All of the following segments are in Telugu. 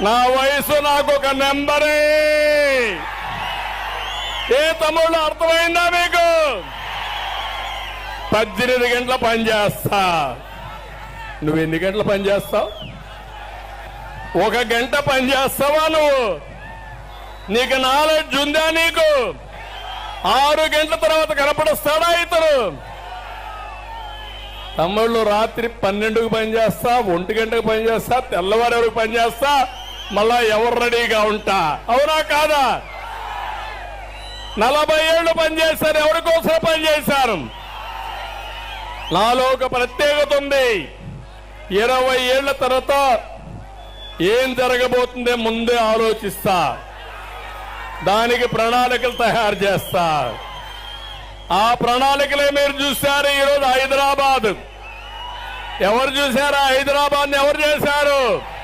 నా వయసు నాకు ఒక నెంబరే. ఏ తమ్ముళ్ళు అర్థమైందా మీకు? 18 గంటల పని చేస్తా. నువ్వు ఎన్ని గంటలు పని చేస్తావు? 1 గంట పని చేస్తావా నువ్వు? నీకు నాలెడ్జ్ ఉందా? నీకు 6 గంటల తర్వాత కనపడుస్తాడా ఇతరు? తమ్ముళ్ళు రాత్రి 12కు పని చేస్తా, 1 గంటకు పని చేస్తా, తెల్లవారి వరకు పని చేస్తా, మళ్ళా ఎవరు రెడీగా ఉంటా. అవునా కాదా? 40 ఏళ్ళు పనిచేశారు. ఎవరి కోసం పనిచేశారు? నాలో ఒక ప్రత్యేకత ఉంది. 20 ఏళ్ల తర్వాత ఏం జరగబోతుందో ముందే ఆలోచిస్తా, దానికి ప్రణాళికలు తయారు చేస్తా. ఆ ప్రణాళికలే మీరు చూశారు ఈరోజు హైదరాబాద్. ఎవరు చూశారు హైదరాబాద్? ఎవరు చేశారు?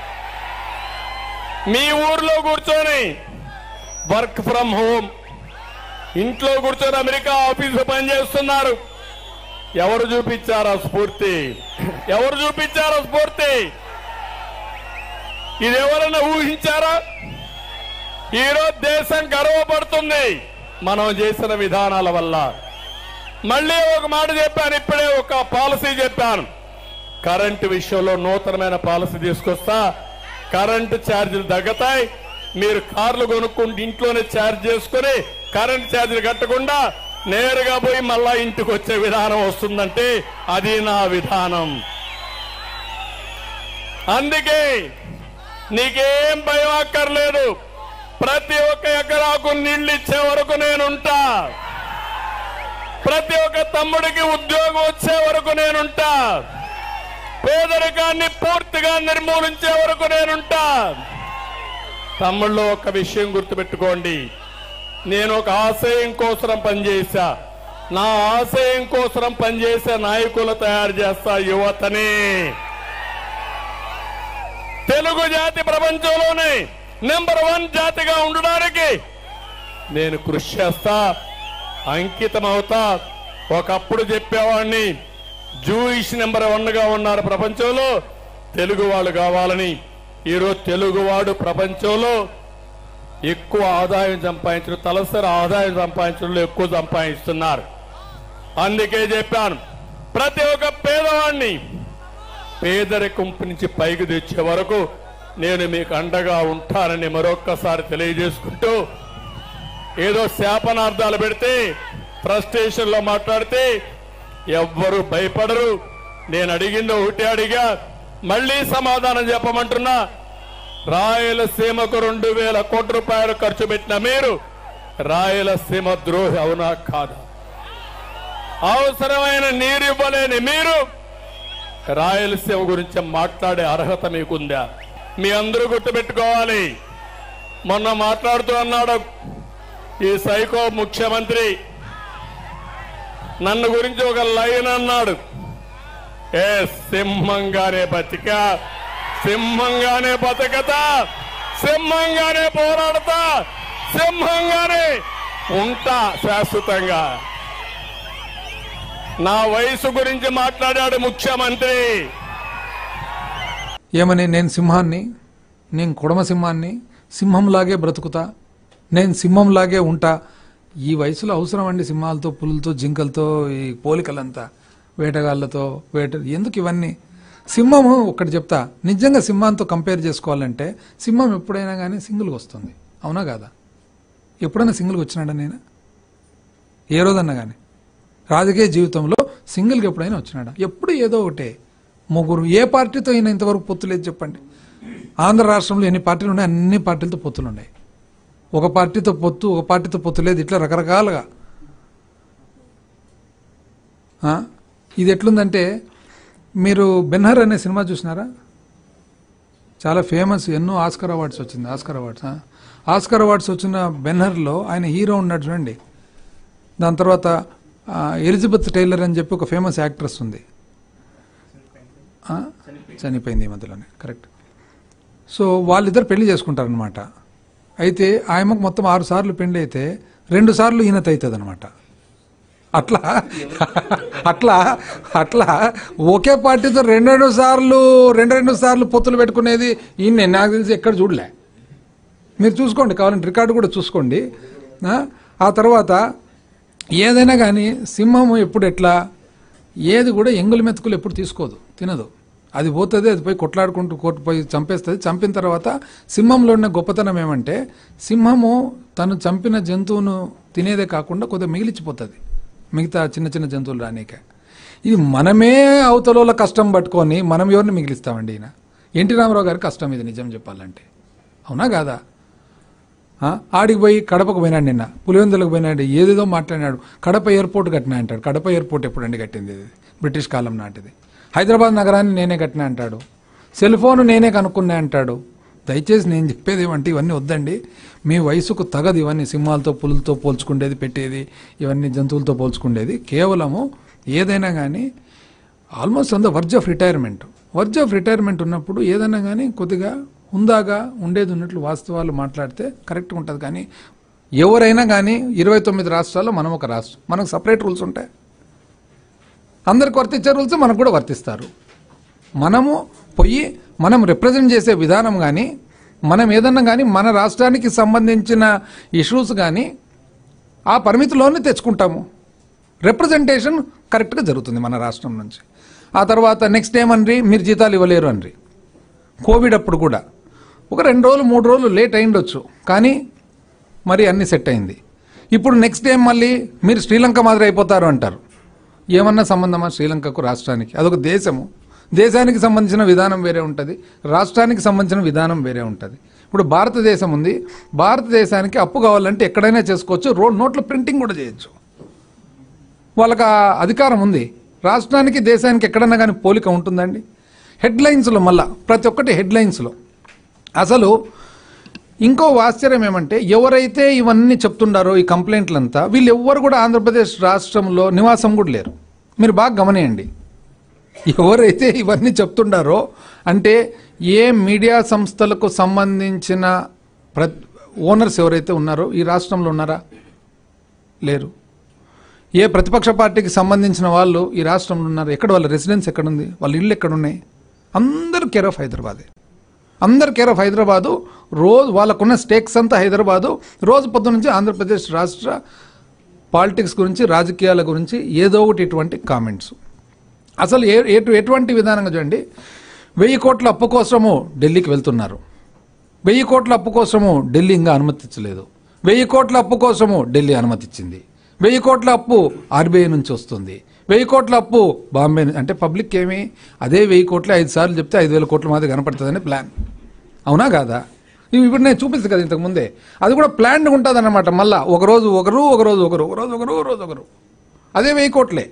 మీ ఊర్లో కూర్చొని వర్క్ ఫ్రమ్ హోమ్, ఇంట్లో కూర్చొని అమెరికా ఆఫీసులో పనిచేస్తున్నారు. ఎవరు చూపించారా స్ఫూర్తి? ఎవరు చూపించారా స్ఫూర్తి? ఇది ఎవరైనా ఊహించారా? ఈరోజు దేశం గర్వపడుతుంది మనం చేసిన విధానాల వల్ల. మళ్ళీ ఒక మాట చెప్పాను, ఇప్పుడే ఒక పాలసీ చెప్పాను. కరెంటు విషయంలో నూతనమైన పాలసీ తీసుకొస్తా. కరెంటు ఛార్జీలు తగ్గుతాయి. మీరు కార్లు కొనుక్కుంటే ఇంట్లోనే ఛార్జ్ చేసుకుని కరెంటు ఛార్జీలు కట్టకుండా నేరుగా పోయి మళ్ళా ఇంటికి వచ్చే విధానం వస్తుందంటే అది నా విధానం. అందుకే నీకేం భయం అక్కర్లేదు. ప్రతి ఒక్క ఎకరాకు నీళ్లు ఇచ్చే వరకు నేనుంటా. ప్రతి ఒక్క తమ్ముడికి ఉద్యోగం వచ్చే వరకు నేనుంటా. పేదరికాన్ని పూర్తిగా నిర్మూలించే వరకు నేనుంటా. తమ్ముళ్ళు ఒక విషయం గుర్తుపెట్టుకోండి, నేను ఒక ఆశయం కోసం పనిచేశా. నా ఆశయం కోసం పనిచేసే నాయకులు తయారు చేస్తా, యువతని. తెలుగు జాతి ప్రపంచంలోనే నెంబర్ 1 జాతిగా ఉండడానికి నేను కృషి చేస్తా, అంకితమవుతా. ఒకప్పుడు చెప్పేవాడిని జూయిష్ నెంబర్ 1గా ఉన్నారు ప్రపంచంలో, తెలుగు వాళ్ళు కావాలని. ఈరోజు తెలుగువాడు ప్రపంచంలో ఎక్కువ ఆదాయం సంపాదించడం, తలసరి ఆదాయం సంపాదించడంలో ఎక్కువ సంపాదిస్తున్నారు. అందుకే చెప్పాను, ప్రతి ఒక్క పేదవాడిని పేదరికం నుంచి పైకి తెచ్చే వరకు నేను మీకు అండగా ఉంటానని మరొక్కసారి తెలియజేసుకుంటూ, ఏదో శాపనార్థాలు పెడితే ఫ్రస్ట్రేషన్ లో మాట్లాడితే ఎవ్వరూ భయపడరు. నేను అడిగింది ఒకటే అడిగా, మళ్లీ సమాధానం చెప్పమంటున్నా. రాయలసీమకు 2000 కోట్ల రూపాయలు ఖర్చు పెట్టిన మీరు రాయలసీమ ద్రోహి అవునా కాదా? అవసరమైన నీరు ఇవ్వలేని మీరు రాయలసీమ గురించి మాట్లాడే అర్హత మీకుందా? మీ అందరూ గుర్తుపెట్టుకోవాలి. మొన్న మాట్లాడుతూ అన్నాడు ఈ సైకో ముఖ్యమంత్రి, నన్ను గురించి ఒక లైన్ అన్నాడు, సింహంగానే బతికా, సింహంగానే బతకతా, సింహంగానే పోరాడతా, సింహంగానే ఉంటా శాశ్వతంగా. నా వయసు గురించి మాట్లాడాడు ముఖ్యమంత్రి. ఏమని? నేను సింహాన్ని, నేను కుడమ సింహాన్ని, సింహంలాగే బ్రతుకుతా, నేను సింహంలాగే ఉంటా. ఈ వయసులో అవసరం అండి సింహాలతో, పులులతో, జింకలతో ఈ పోలికలంతా, వేటగాళ్లతో ఎందుకు ఇవన్నీ? సింహము ఒక్కటి చెప్తా, నిజంగా సింహాంతో కంపేర్ చేసుకోవాలంటే సింహం ఎప్పుడైనా కానీ సింగిల్గా వస్తుంది, అవునా కాదా? ఎప్పుడైనా సింగిల్గా వచ్చినాడా నేను? ఏ రోజన్నా కానీ రాజకీయ జీవితంలో సింగిల్గా ఎప్పుడైనా వచ్చినాడా? ఎప్పుడు ఏదో ఒకటే ముగ్గురు. ఏ పార్టీతో అయినా ఇంతవరకు పొత్తు లేదు చెప్పండి. ఆంధ్ర రాష్ట్రంలో ఎన్ని పార్టీలు ఉన్నాయి? అన్ని పార్టీలతో పొత్తులు ఉన్నాయి. ఒక పార్టీతో పొత్తు, ఒక పార్టీతో పొత్తు లేదు, ఇట్లా రకరకాలుగా. ఇది ఎట్లుందంటే, మీరు బెన్హర్ అనే సినిమా చూసినారా? చాలా ఫేమస్, ఎన్నో ఆస్కర్ అవార్డ్స్ వచ్చింది. ఆస్కర్ అవార్డ్స్ వచ్చిన బెన్హర్లో ఆయన హీరో ఉన్నాడు చూడండి. దాని తర్వాత ఎలిజబెత్ టైలర్ అని చెప్పి ఒక ఫేమస్ యాక్ట్రెస్ ఉంది, చనిపోయింది ఈ మధ్యలోనే, కరెక్ట్. సో వాళ్ళిద్దరు పెళ్లి చేసుకుంటారనమాట. అయితే ఆయనకు మొత్తం 6 సార్లు పెళ్లి అయితే 2 సార్లు ఈయనత అవుతుంది అనమాట. అట్లా అట్లా అట్లా ఒకే పార్టీతో రెండు సార్లు పొత్తులు పెట్టుకునేది ఈయన నాకు తెలిసి ఎక్కడ చూడలే. మీరు చూసుకోండి, కావాలంటే రికార్డు కూడా చూసుకోండి. ఆ తర్వాత ఏదైనా కానీ సింహము ఎప్పుడు ఎట్లా ఏది కూడా ఎంగుల మెతుకులు ఎప్పుడు తీసుకోదు, తినదు. అది పోతుంది, అది పోయి కొట్లాడుకుంటూ పోయి చంపేస్తుంది. చంపిన తర్వాత సింహంలో ఉన్న గొప్పతనం ఏమంటే సింహము తను చంపిన జంతువును తినేదే కాకుండా కొద్దిగా మిగిలిచిపోతుంది మిగతా చిన్న చిన్న జంతువులు రానీక. ఇది మనమే అవతల కష్టం పట్టుకొని మనం ఎవరిని మిగిలిస్తామండి? ఈయన ఎన్టీ రామారావు గారి కష్టం ఇది, నిజం చెప్పాలంటే. అవునా కాదా? ఆడికి పోయి కడపకు పోయినాడు, నిన్న పులివెందులకు పోయినాడు, ఏదేదో మాట్లాడినాడు. కడప ఎయిర్పోర్ట్ కట్టినా అంటాడు. కడప ఎయిర్పోర్ట్ ఎప్పుడండి కట్టింది? ఇది బ్రిటిష్ కాలం నాటిది. హైదరాబాద్ నగరాన్ని నేనే కట్టినా అంటాడు. సెల్ ఫోన్ నేనే కనుక్కున్నా అంటాడు. దయచేసి నేను చెప్పేది ఏమంటే ఇవన్నీ వద్దండి, మీ వయసుకు తగదు ఇవన్నీ. సింహాలతో పులులతో పోల్చుకుండేది, పెట్టేది, ఇవన్నీ జంతువులతో పోల్చుకుండేది. కేవలము ఏదైనా కానీ almost on the verge of retirement ఉన్నప్పుడు ఏదైనా కానీ కొద్దిగా హుందాగా ఉండేది ఉన్నట్లు వాస్తవాలు మాట్లాడితే కరెక్ట్గా ఉంటుంది. కానీ ఎవరైనా కానీ 29 రాష్ట్రాల్లో మనం ఒక రాష్ట్రం, మనకు సపరేట్ రూల్స్ ఉంటాయి. అందరికి వర్తించే రూల్స్ మనకు కూడా వర్తిస్తారు. మనము పోయి మనం రిప్రజెంట్ చేసే విధానం కానీ మనం ఏదన్నా కానీ మన రాష్ట్రానికి సంబంధించిన ఇష్యూస్ కానీ ఆ పరిమితిలోనే తెచ్చుకుంటాము. రిప్రజెంటేషన్ కరెక్ట్గా జరుగుతుంది మన రాష్ట్రం నుంచి. ఆ తర్వాత నెక్స్ట్ ఏమన్రి, మీరు జీతాలు ఇవ్వలేరు అన్రి. కోవిడ్ అప్పుడు కూడా ఒక 2 రోజులు 3 రోజులు లేట్ అయిండొచ్చు, కానీ మరి అన్నీ సెట్ అయింది. ఇప్పుడు నెక్స్ట్ ఏం మళ్ళీ మీరు శ్రీలంక మాదిరి అయిపోతారు అంటారు. ఏమన్నా సంబంధమా శ్రీలంకకు రాష్ట్రానికి? అదొక దేశము, దేశానికి సంబంధించిన విధానం వేరే ఉంటుంది, రాష్ట్రానికి సంబంధించిన విధానం వేరే ఉంటుంది. ఇప్పుడు భారతదేశం ఉంది, భారతదేశానికి అప్పు కావాలంటే ఎక్కడైనా చేసుకోవచ్చు, నోట్ల ప్రింటింగ్ కూడా చేయొచ్చు, వాళ్ళకి ఆ అధికారం ఉంది. రాష్ట్రానికి దేశానికి ఎక్కడన్నా కానీ పోలిక ఉంటుందండి? హెడ్లైన్స్లో మళ్ళా ప్రతి ఒక్కటి హెడ్లైన్స్లో. అసలు ఇంకో ఆశ్చర్యం ఏమంటే ఎవరైతే ఇవన్నీ చెప్తుండారో ఈ కంప్లైంట్లంతా వీళ్ళు ఎవ్వరు కూడా ఆంధ్రప్రదేశ్ రాష్ట్రంలో నివాసం కూడా లేరు. మీరు బాగా గమనియండి. ఎవరైతే ఇవన్నీ చెప్తుండారో అంటే ఏ మీడియా సంస్థలకు సంబంధించిన ఓనర్స్ ఎవరైతే ఉన్నారో ఈ రాష్ట్రంలో ఉన్నారా? లేరు. ఏ ప్రతిపక్ష పార్టీకి సంబంధించిన వాళ్ళు ఈ రాష్ట్రంలో ఉన్నారు? ఎక్కడ వాళ్ళ రెసిడెన్స్ ఎక్కడుంది? వాళ్ళ ఇళ్ళు ఎక్కడున్నాయి? అందరూ కేర్ ఆఫ్ హైదరాబాదే. అందరు కేర్ ఆఫ్ హైదరాబాదు. రోజు వాళ్ళకున్న స్టేక్స్ అంతా హైదరాబాదు. రోజు పొద్దు నుంచి ఆంధ్రప్రదేశ్ రాష్ట్ర పాలిటిక్స్ గురించి, రాజకీయాల గురించి ఏదో ఒకటి ఇటువంటి కామెంట్స్. అసలు ఎటువంటి విధానంగా చూడండి. 1000 కోట్ల అప్పు కోసము ఢిల్లీకి వెళ్తున్నారు. 1000 కోట్ల అప్పు కోసము ఢిల్లీ ఇంకా అనుమతించలేదు. 1000 కోట్ల అప్పు కోసము ఢిల్లీ అనుమతించింది. 1000 కోట్ల అప్పు ఆర్బీఐ నుంచి వస్తుంది. 1000 కోట్ల అప్పు బాంబే అంటే పబ్లిక్ ఏమి అదే 1000 కోట్లు 5 సార్లు చెప్తే 5000 కోట్ల మాది కనపడుతుందని ప్లాన్. అవునా కాదా? ఇప్పుడు నేను చూపిస్తాను కదా ఇంతకు ముందే. అది కూడా ప్లాన్డ్గా ఉంటుంది అన్నమాట. మళ్ళా ఒకరోజు ఒకరు అదే 1000 కోట్లే.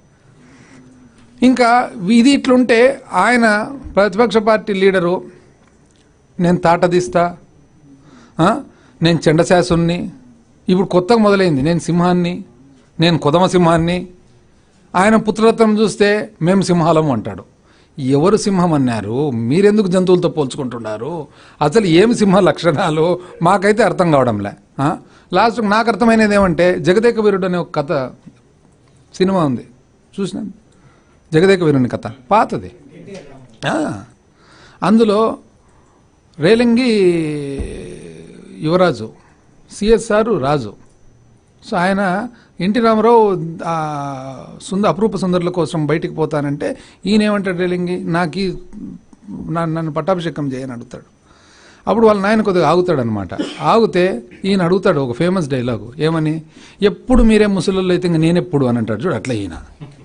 ఇంకా ఇది ఇట్లుంటే ఆయన ప్రతిపక్ష పార్టీ లీడరు నేను తాటదీస్తా, నేను చండశాసుని, ఇప్పుడు కొత్తగా మొదలైంది నేను సింహాన్ని, నేను కొదమ సింహాన్ని. ఆయన పుత్రరత్నం చూస్తే మేము సింహాలము అంటాడు. ఎవరు సింహం అన్నారు? మీరెందుకు జంతువులతో పోల్చుకుంటున్నారు? అసలు ఏమి సింహ లక్షణాలు మాకైతే అర్థం కావడంలే. లాస్ట్ నాకు అర్థమైనది ఏమంటే జగదేక వీరుడు అనే ఒక కథ సినిమా ఉంది, చూసినాను. జగదేక వీరుని కథ పాతది. అందులో రేలంగి యువరాజు, సిఎస్ఆర్ రాజు. సో ఆయన ఎన్టీ రామారావు అపురూప సుందరుల కోసం బయటికి పోతానంటే ఈయన ఏమంటాడు, రేలింగి నాకు నన్ను పట్టాభిషేకం చేయని అడుగుతాడు. అప్పుడు వాళ్ళ నాయన కొద్దిగా ఆగుతాడనమాట. ఆగితే ఈయన అడుగుతాడు ఒక ఫేమస్ డైలాగు, ఏమని, ఎప్పుడు మీరే ముసలిళ్ళు అయితే ఇంక నేనెప్పుడు అని అంటాడు చూడు. అట్లా ఈయన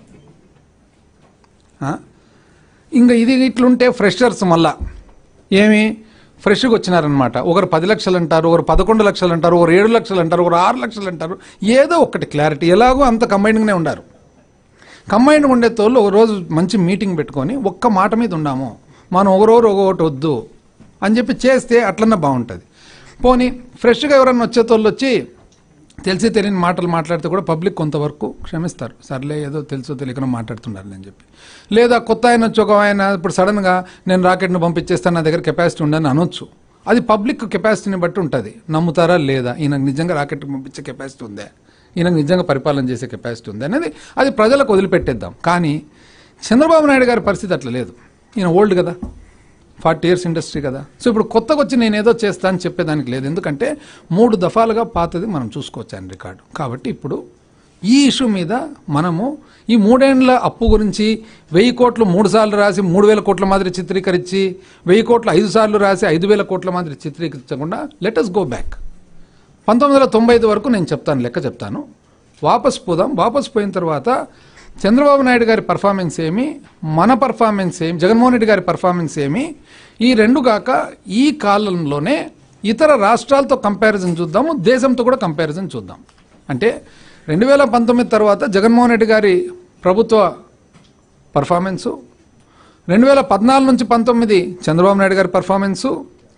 ఇంకా ఇది ఇట్లుంటే ఫ్రెషర్స్ మళ్ళా ఏమి ఫ్రెష్గా వచ్చినారనమాట. ఒకరు 10 లక్షలు అంటారు, ఒకరు 11 లక్షలు అంటారు, ఒకరు 7 లక్షలు అంటారు, ఒకరు 6 లక్షలు అంటారు. ఏదో ఒకటి క్లారిటీ, ఎలాగో అంత కంబైన్డ్గానే ఉండారు. కంబైన్డ్గా ఉండే తోళ్ళు ఒక రోజు మంచి మీటింగ్ పెట్టుకొని ఒక్క మాట మీద ఉన్నాము, మనం ఒకటి వద్దు అని చెప్పి చేస్తే అట్లన్నా బాగుంటుంది. పోనీ ఫ్రెష్గా ఎవరన్నా వచ్చే తోళ్ళు వచ్చి తెలిసి తెలియని మాటలు మాట్లాడితే కూడా పబ్లిక్ కొంతవరకు క్షమిస్తారు, సర్లే ఏదో తెలుసో తెలియకుండా మాట్లాడుతున్నారు అని చెప్పి. లేదా కొత్త ఆయన వచ్చి ఒక ఆయన ఇప్పుడు సడన్గా నేను రాకెట్ను పంపించేస్తాను, నా దగ్గర కెపాసిటీ ఉండని అనొచ్చు. అది పబ్లిక్ కెపాసిటీని బట్టి ఉంటుంది. నమ్ముతారా లేదా, ఈయనకు నిజంగా రాకెట్ పంపించే కెపాసిటీ ఉందా, ఈయనకు నిజంగా పరిపాలన చేసే కెపాసిటీ ఉంది అనేది అది ప్రజలకు వదిలిపెట్టేద్దాం. కానీ చంద్రబాబు నాయుడు గారి పరిస్థితి అట్లా లేదు. ఈయన ఓల్డ్ కదా, 40 years ఇండస్ట్రీ కదా. సో ఇప్పుడు కొత్తగా వచ్చి నేను ఏదో చేస్తా అని చెప్పేదానికి లేదు. ఎందుకంటే 3 దఫాలుగా పాతది మనం చూసుకోవచ్చు ఆయన రికార్డు. కాబట్టి ఇప్పుడు ఈ ఇష్యూ మీద మనము ఈ 3 ఏళ్ల అప్పు గురించి 1000 కోట్లు 3 సార్లు రాసి 3000 కోట్ల మాదిరి చిత్రీకరించి 1000 కోట్లు 5 సార్లు రాసి 5000 కోట్ల మాదిరి చిత్రీకరించకుండా లెట్ us గో బ్యాక్. 1995 వరకు నేను చెప్తాను, లెక్క చెప్తాను. వాపస్ పోదాం. వాపస్ పోయిన తర్వాత చంద్రబాబు నాయుడు గారి పర్ఫార్మెన్స్ ఏమి, మన పర్ఫార్మెన్స్ ఏమి, జగన్మోహన్ రెడ్డి గారి పర్ఫార్మెన్స్ ఏమి, ఈ రెండు కాక ఈ కాలంలోనే ఇతర రాష్ట్రాలతో కంపారిజన్ చూద్దాము, దేశంతో కూడా కంపారిజన్ చూద్దాం. అంటే 2019 తర్వాత జగన్మోహన్ రెడ్డి గారి ప్రభుత్వ పర్ఫార్మెన్సు, 2014 నుంచి 19 చంద్రబాబు నాయుడు గారి పర్ఫార్మెన్సు,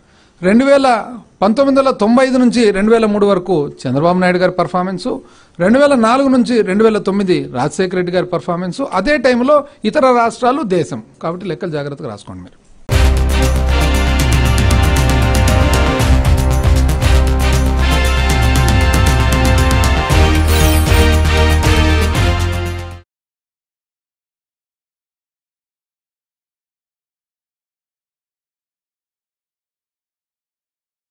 1995 నుంచి 2003 వరకు చంద్రబాబు నాయుడు గారి పర్ఫార్మెన్సు, 2004 నుంచి 2009 రాజశేఖర రెడ్డి గారి పర్ఫార్మెన్సు, అదే టైంలో ఇతర రాష్ట్రాలు, దేశం. కాబట్టి లెక్కలు జాగ్రత్తగా రాసుకోండి మీరు.